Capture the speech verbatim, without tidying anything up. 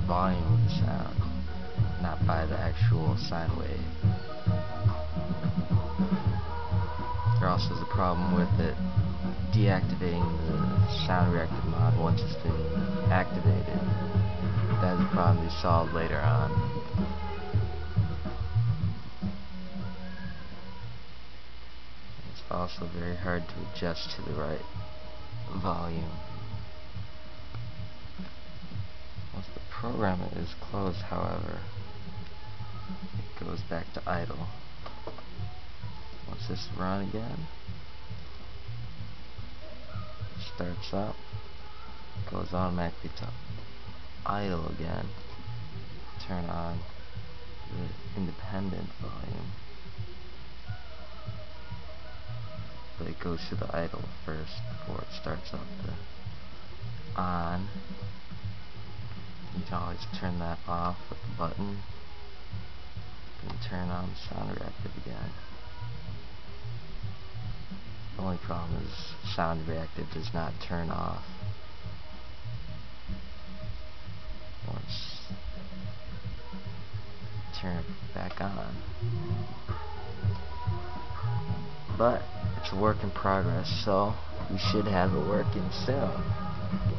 volume of the sound, not by the actual sine wave. There also is a problem with it deactivating the sound reactive mod once it's been activated. That is a problem to be solved later on. It's also very hard to adjust to the right volume. Once the program is closed, however, it goes back to idle. Once this is run again, it starts up, goes automatically to idle again, turn on the independent volume, but it goes to the idle first before it starts up the on. You can always turn that off with the button and turn on the sound reactive again. The only problem is sound reactive does not turn off once you turn it back on. But it's a work in progress, so we should have it working soon.